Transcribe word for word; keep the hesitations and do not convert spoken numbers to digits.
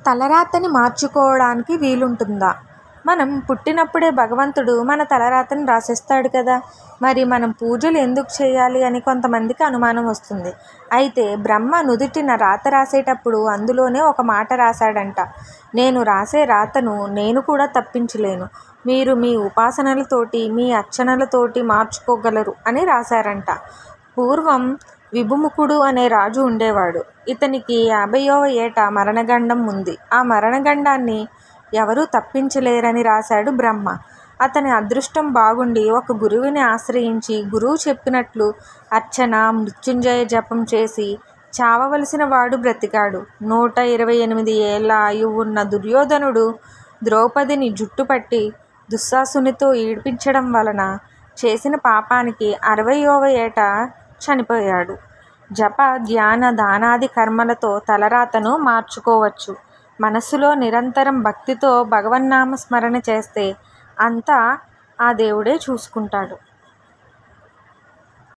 తలరాతని మార్చుకోవడానికి వీలుంటుందా? మనం పుట్టినప్పుడే భగవంతుడు మన తలరాతని రాసేస్తాడు కదా, మరి మనం పూజలు ఎందుకు చేయాలి అని కొంతమందికి అనుమానం వస్తుంది. అయితే బ్రహ్మ నుదుటిన రాత రాసేటప్పుడు అందులోనే ఒక మాట రాశాడంట. నేను రాసే రాతను నేను కూడా తప్పించలేను, మీరు మీ ఉపాసనలతోటి మీ అర్చనలతోటి మార్చుకోగలరు అని రాశారంట. పూర్వం విభుముఖుడు అనే రాజు ఉండేవాడు. ఇతనికి యాభైవ ఏట మరణగండం ఉంది. ఆ మరణగండాన్ని ఎవరూ తప్పించలేరని రాశాడు బ్రహ్మ. అతని అదృష్టం బాగుండి ఒక గురువుని ఆశ్రయించి గురువు చెప్పినట్లు అర్చన మృత్యుంజయ జపం చేసి చావవలసిన వాడు బ్రతికాడు. నూట ఇరవై ఎనిమిది ఏళ్ల ఆయువు ఉన్న దుర్యోధనుడు ద్రౌపదిని జుట్టుపట్టి దుశ్శాసునితో ఈడ్పించడం వలన చేసిన పాపానికి అరవైవ ఏట చనిపోయాడు. జప ధ్యాన దానాది కర్మలతో తలరాతను మార్చుకోవచ్చు. మనస్సులో నిరంతరం భక్తితో భగవన్నామ స్మరణ చేస్తే అంతా ఆ దేవుడే చూసుకుంటాడు.